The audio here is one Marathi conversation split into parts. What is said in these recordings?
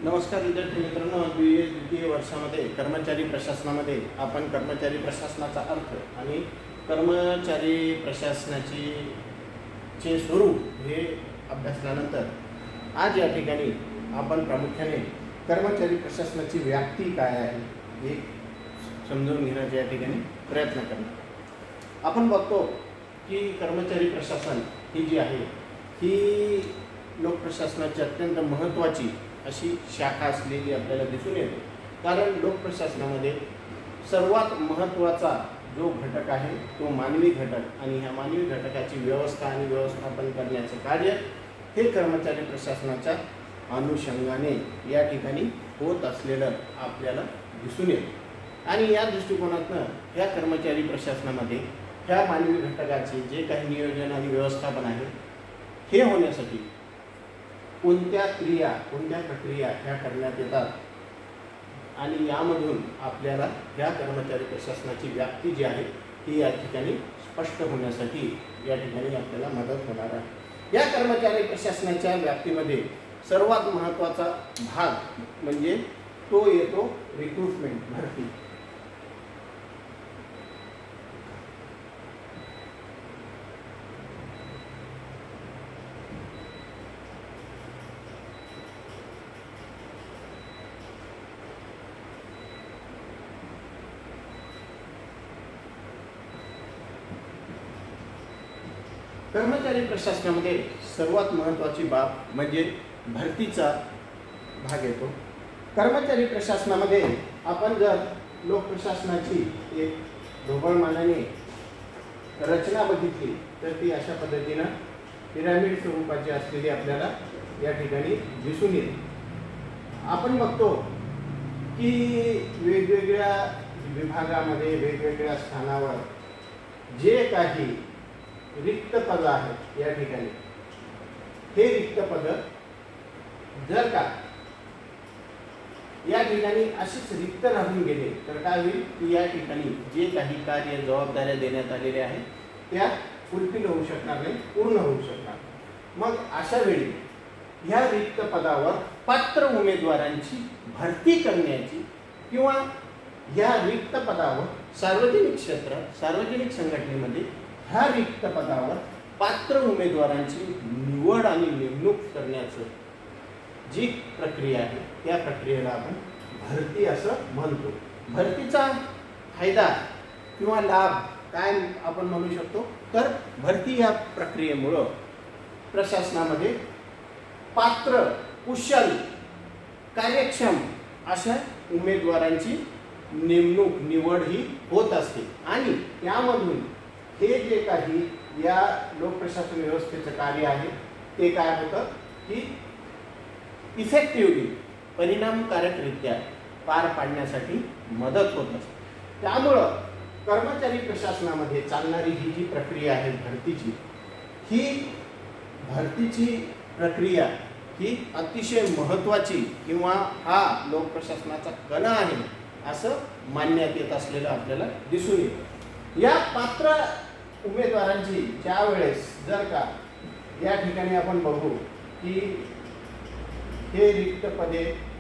नमस्कार विद्यार्थी मित्रांनो, द्वितीय वर्षामध्ये कर्मचारी प्रशासनामध्ये आपण कर्मचारी प्रशासनाचा अर्थ आणि कर्मचारी प्रशासनाचे स्वरूप हे अभ्यासल्यानंतर आज या ठिकाणी आपण प्रामुख्याने कर्मचारी प्रशासनाची व्याप्ती काय आहे हे समजून घेण्याचा या ठिकाणी प्रयत्न करणार। आपण बघतो की कर्मचारी प्रशासन ही जी आहे ही लोकप्रशासनाची अत्यंत महत्त्वाची अशी शाखा असलेली आपल्याला दिसून येते। कारण लोकप्रशासनामध्ये सर्वात महत्त्वाचा जो घटक आहे तो मानवी घटक आणि ह्या मानवी घटकाची व्यवस्था आणि व्यवस्थापन करण्याचे कार्य हे कर्मचारी प्रशासनाच्या अनुषंगाने या ठिकाणी होत असलेलं आपल्याला दिसून येतं। आणि या दृष्टिकोनातून या कर्मचारी प्रशासनामध्ये ह्या मानवी घटकाचे जे काही नियोजन आणि व्यवस्थापन आहे हे होण्यासाठी कोणत्या क्रिया कोणत्या प्रक्रिया ह्या करण्यात येतात आणि यामधून आपल्याला या कर्मचारी प्रशासनाची व्याप्ती जी आहे ती या ठिकाणी स्पष्ट होण्यासाठी या ठिकाणी आपल्याला मदत होणार आहे। या कर्मचारी प्रशासनाच्या व्याप्तीमध्ये सर्वात महत्त्वाचा भाग म्हणजे तो येतो रिक्रुटमेंट, भरती। कर्मचारी प्रशासनामध्ये सर्वात महत्त्वाची बाब म्हणजे भरतीचा भाग येतो। कर्मचारी प्रशासनामध्ये आपण जर लोकप्रशासनाची एक ढोबळमानाने रचना बघितली तर ती अशा पद्धतीनं पिरामिड स्वरूपाची असलेली आपल्याला या ठिकाणी दिसून येते। आपण बघतो की वेगवेगळ्या विभागामध्ये वेगवेगळ्या स्थानावर जे काही रिक्त पद आहेत या ठिकाणी हे रिक्त पद जर का या ठिकाणी अशीच रिक्त राहून गेले तर काय होईल की या ठिकाणी जे काही कार्य जबाबदाऱ्या देण्यात आलेल्या आहेत त्या फुलफिल होऊ शकणार नाही, पूर्ण होऊ शकणार। मग अशा वेळी ह्या रिक्त पदावर पात्र उमेदवारांची भरती करण्याची किंवा या रिक्त पदावर सार्वजनिक क्षेत्रात सार्वजनिक संघटनेमध्ये ह्या रिक्त पदावर पात्र उमेदवारांची निवड आणि नेमणूक करण्याचं जी प्रक्रिया आहे त्या प्रक्रियेला आपण भरती असं म्हणतो। भरतीचा फायदा किंवा लाभ काय आपण म्हणू शकतो तर भरती या प्रक्रियेमुळे प्रशासनामध्ये पात्र, कुशल, कार्यक्षम अशा उमेदवारांची नेमणूक निवड ही होत असते आणि त्यामधून हे जे काही या लोकप्रशासन व्यवस्थेचं कार्य आहे ते काय होतं की इफेक्टिव्हली परिणामकारकरित्या पार पाडण्यासाठी मदत होत असते। त्यामुळं कर्मचारी प्रशासनामध्ये चालणारी ही जी प्रक्रिया आहे भरतीची, ही भरतीची प्रक्रिया ही अतिशय महत्त्वाची किंवा हा लोकप्रशासनाचा कणा आहे असं मानण्यात येत असलेलं आपल्याला दिसून येतं। या पात्र उमेदवारांची ज्या वेळेस जर का या ठिकाणी आपण बघू की हे रिक्त पदे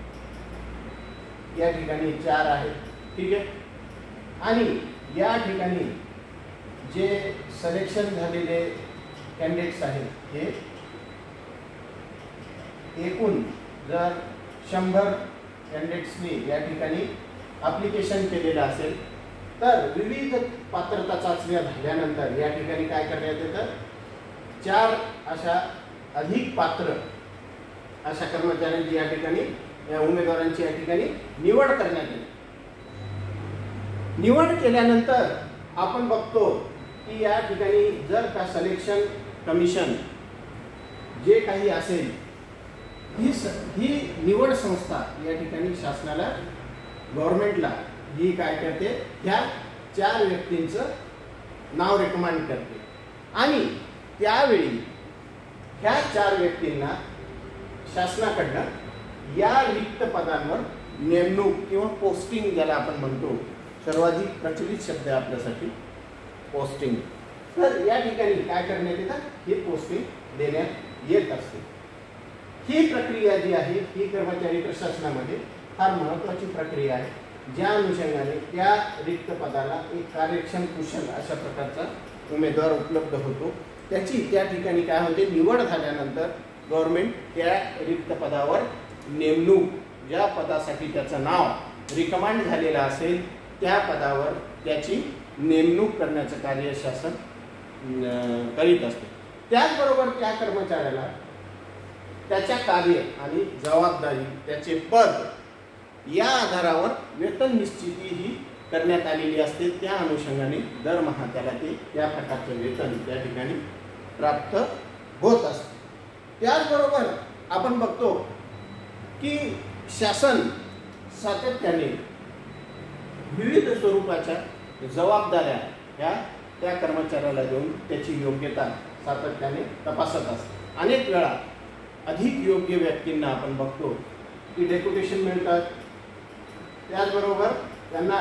या ठिकाणी 4 आहेत, ठीक आहे, आणि या ठिकाणी जे सिलेक्शन झालेले कॅन्डिडेट्स आहेत हे एकूण जर 100 कॅन्डिडेट्सनी या ठिकाणी ॲप्लिकेशन केलेलं असेल तर विविध पात्रता चाचण्या झाल्यानंतर या ठिकाणी काय करण्यात येतं 4 अशा अधिक पात्र अशा कर्मचाऱ्यांची या ठिकाणी या उमेदवारांची या ठिकाणी निवड करण्यात येते। निवड केल्यानंतर आपण बघतो की या ठिकाणी जर का सिलेक्शन कमिशन जे काही असेल ही निवड संस्था या ठिकाणी शासनाला गव्हर्नमेंटला ही काय करते ह्या 4 व्यक्तींचं नाव रेकमेंड करते आणि त्यावेळी ह्या 4 व्यक्तींना शासनाकडनं या रिक्त पदांवर नेमणूक किंवा पोस्टिंग ज्याला आपण म्हणतो, सर्वाधिक प्रचलित शब्द आहे आपल्यासाठी पोस्टिंग, तर या ठिकाणी काय करण्यात येतं हे पोस्टिंग देण्यात येत असते। ही प्रक्रिया जी आहे ही कर्मचारी प्रशासनामध्ये फार महत्त्वाची प्रक्रिया आहे, ज्या अनुषंगाने त्या रिक्त पदाला एक कार्यक्षम कुशल अशा प्रकारचा उमेदवार उपलब्ध होतो. त्याची त्या ठिकाणी काय होते, निवड झाल्यानंतर गव्हर्नमेंट त्या रिक्त पदावर नेमणूक, ज्या पदासाठी त्याचं नाव रिकमांड झालेलं असेल त्या पदावर त्याची नेमणूक करण्याचं कार्य शासन करीत असते. त्याचबरोबर त्या कर्मचाऱ्याला त्याच्या कार्य आणि जबाबदारी, त्याचे पद या आधारावर वेतन निश्चिती ही करण्यात आलेली असते. त्या अनुषंगाने दरमहा त्याला ते त्या प्रकारचे वेतन त्या ठिकाणी प्राप्त होत असते. त्याचबरोबर आपण बघतो की शासन सातत्याने विविध स्वरूपाच्या जबाबदाऱ्या ह्या त्या कर्मचाऱ्याला देऊन त्याची योग्यता सातत्याने तपासत असते. अनेक वेळा अधिक योग्य व्यक्तींना आपण बघतो की डेप्युटेशन मिळतात, त्याचबरोबर त्यांना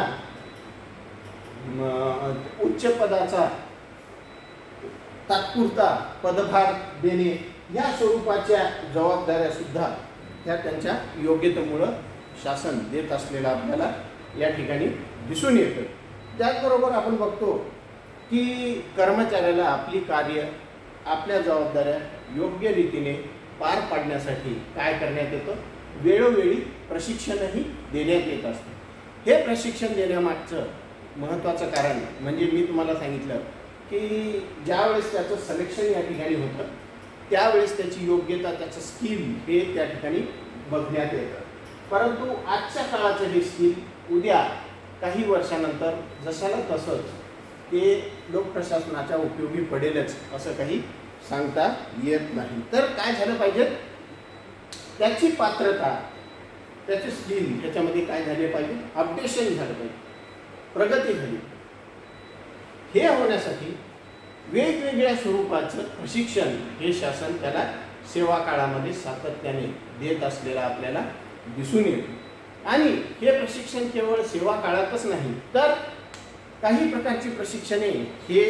उच्च पदाचा तात्पुरता पदभार देणे या स्वरूपाच्या जबाबदाऱ्या सुद्धा त्या त्यांच्या योग्यतेमुळे शासन देत असलेला आपल्याला या ठिकाणी दिसून येतं. त्याचबरोबर आपण बघतो की कर्मचाऱ्याला आपली कार्य, आपल्या जबाबदाऱ्या योग्य रीतीने पार पाडण्यासाठी काय करण्यात येतं, वेळोवेळी प्रशिक्षणही देण्यात येत असतं. हे प्रशिक्षण देण्यामागचं महत्त्वाचं कारण म्हणजे मी तुम्हाला सांगितलं की ज्यावेळेस त्याचं सिलेक्शन या ठिकाणी होतं त्यावेळेस त्याची योग्यता, त्याचं स्किल हे त्या ठिकाणी बघण्यात येतं. परंतु आजच्या काळाचं हे स्किल उद्या काही वर्षानंतर जशाला तसंच ते लोकप्रशासनाच्या उपयोगी पडेलच असं काही सांगता येत नाही. तर काय झालं पाहिजे, त्याची पात्रता, त्याचे स्किल त्याच्यामध्ये काय झाले पाहिजे, अपडेशन झालं पाहिजे, प्रगती झाली. हे होण्यासाठी वेगवेगळ्या स्वरूपाचं प्रशिक्षण हे शासन त्याला सेवा काळामध्ये सातत्याने देत असलेला आपल्याला दिसून येतं. आणि हे प्रशिक्षण केवळ सेवा काळातच नाही तर काही प्रकारची प्रशिक्षणे हे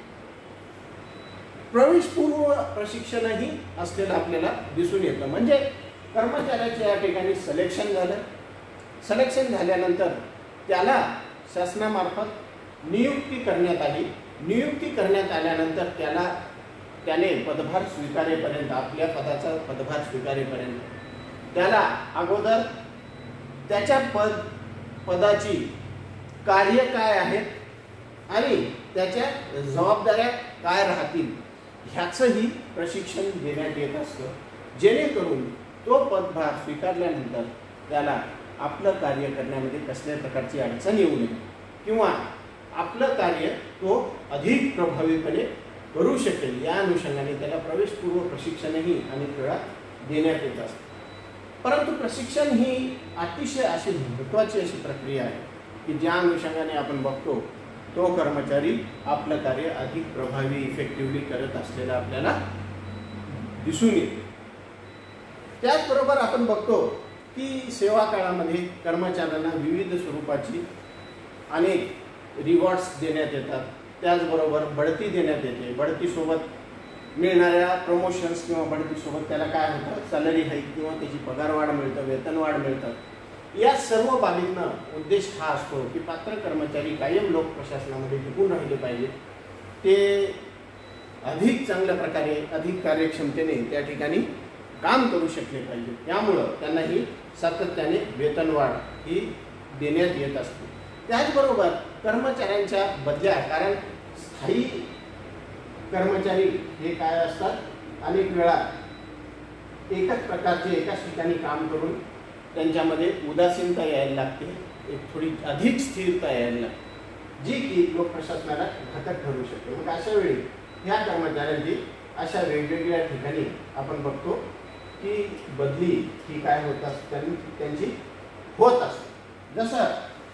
प्रवेशपूर्व प्रशिक्षणही असलेलं आपल्याला दिसून येतं. म्हणजे कर्मचाऱ्याच्या या ठिकाणी सिलेक्शन झालं, सिलेक्शन झाल्यानंतर त्याला शासनामार्फत नियुक्ती करण्यात आली. नियुक्ती करण्यात आल्यानंतर त्याने पदभार स्वीकारेपर्यंत, आपल्या पदाचा पदभार स्वीकारेपर्यंत त्याला अगोदर त्याच्या पदाची कार्य काय आहेत आणि त्याच्या जबाबदाऱ्या काय राहतील ह्याचंही प्रशिक्षण देण्यात येत असतं, जेणेकरून तो पदभार स्वीकारल्यानंतर त्याला आपलं कार्य करण्यामध्ये कसल्या प्रकारची अडचण येऊ नये किंवा आपलं कार्य तो अधिक प्रभावीपणे करू शकेल या अनुषंगाने त्याला प्रवेशपूर्व प्रशिक्षणही अनेक वेळा देण्यात येत असतं. परंतु प्रशिक्षण ही अतिशय अशी महत्त्वाची अशी प्रक्रिया आहे की ज्या अनुषंगाने आपण बघतो तो कर्मचारी आपलं कार्य अधिक प्रभावी इफेक्टिव्हली करत असलेला आपल्याला दिसून येते. त्याचबरोबर आपण बघतो की सेवा काळामध्ये कर्मचाऱ्यांना विविध स्वरूपाची अनेक रिवॉर्ड्स देण्यात येतात. त्याचबरोबर बढती देण्यात येते. बढतीसोबत मिळणाऱ्या प्रमोशन्स किंवा बढतीसोबत त्याला काय होतं, सॅलरी हाईक किंवा त्याची पगारवाढ मिळतं, वेतनवाढ मिळतात. या सर्व बाबींना उद्देश हा असतो की पात्र कर्मचारी कायम लोक प्रशासनामध्ये टिकून राहिले पाहिजे, ते अधिक चांगल्या प्रकारे अधिक कार्यक्षमतेने त्या ठिकाणी काम करू शकले पाहिजे. त्यामुळं त्यांनाही सातत्याने वेतनवाढ ही देण्यात येत असते. त्याचबरोबर कर्मचाऱ्यांच्या बदल्या, कारण स्थायी कर्मचारी हे काय असतात, अनेक वेळा एकच प्रकारचे एकाच ठिकाणी काम करून त्यांच्यामध्ये उदासीनता यायला लागते, एक थोडी अधिक स्थिरता यायला लागते, जी की लोकप्रशासनाला घातक ठरू शकते. मग अशा वेळी ह्या कर्मचाऱ्यांची अशा वेगवेगळ्या ठिकाणी आपण बघतो की बदली ही काय होत असते, त्यांची होत असते. जसं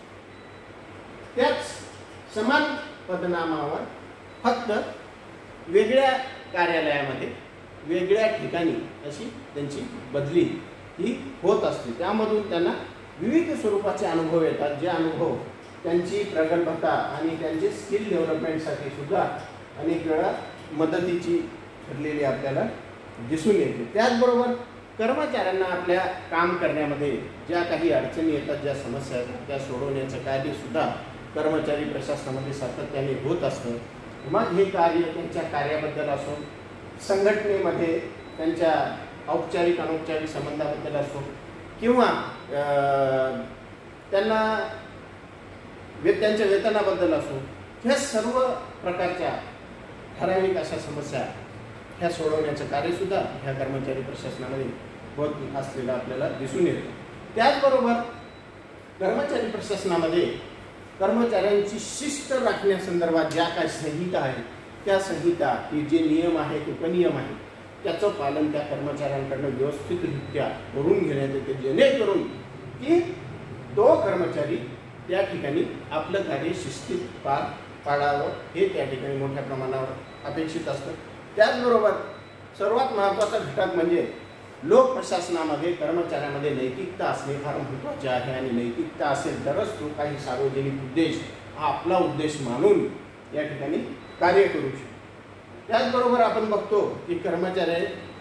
त्याच समान पदनामावर फक्त वेगळ्या कार्यालयामध्ये वेगळ्या ठिकाणी अशी त्यांची बदली ही होत असते. त्यामधून त्यांना विविध स्वरूपाचे अनुभव येतात, जे अनुभव त्यांची प्रगल्भता आणि त्यांचे स्किल डेव्हलपमेंटसाठी सुद्धा अनेक वेळा मदतीची ठरलेली आपल्याला दिसून येते. त्याचबरोबर कर्मचाऱ्यांना आपल्या काम करण्यामध्ये ज्या काही अडचणी येतात, ज्या समस्या येतात, त्या सोडवण्याचं कार्य सुद्धा कर्मचारी प्रशासनामध्ये सातत्याने होत असतं. मग हे कार्य त्यांच्या कार्याबद्दल असो, संघटनेमध्ये त्यांच्या औपचारिक अनौपचारिक संबंधाबद्दल असो, किंवा त्यांना त्यांच्या वेतनाबद्दल असो, ह्या सर्व प्रकारच्या ठराविक अशा समस्या ह्या सोडवण्याचं कार्यसुद्धा ह्या कर्मचारी प्रशासनामध्ये होत असलेलं आपल्याला दिसून येतं. त्याचबरोबर कर्मचारी प्रशासनामध्ये कर्मचाऱ्यांची शिस्त राखण्यासंदर्भात ज्या काही संहिता आहेत, त्या संहिता की जे नियम आहेत, उपनियम आहेत, त्याचं पालन त्या कर्मचाऱ्यांकडनं व्यवस्थितरित्या करून घेण्यात येते, जेणेकरून की तो कर्मचारी त्या ठिकाणी आपलं कार्य शिस्तीत पार पाडावं हे त्या ठिकाणी मोठ्या प्रमाणावर अपेक्षित असतं. त्याचबरोबर सर्वात महत्त्वाचा घटक म्हणजे लोकप्रशासनामध्ये कर्मचाऱ्यामध्ये नैतिकता असणे फार महत्त्वाचे आहे. आणि नैतिकता असेल तरच तो काही सार्वजनिक उद्देश हा आपला उद्देश मानून या ठिकाणी कार्य करू शकतो. त्याचबरोबर आपण बघतो की कर्मचारी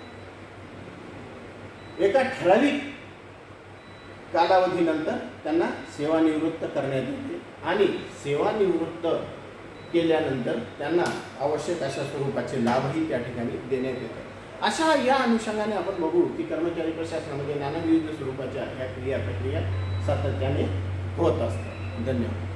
एका ठराविक कालावधीनंतर त्यांना सेवानिवृत्त करण्यात येते आणि सेवानिवृत्त केल्यानंतर त्यांना आवश्यक अशा स्वरूपाचे लाभही त्या ठिकाणी देण्यात येतात. अशा या अनुषंगाने आपण बघू की कर्मचारी प्रशासनामध्ये नानाविध स्वरूपाच्या ह्या क्रिया प्रक्रिया सातत्याने होत असतात. धन्यवाद.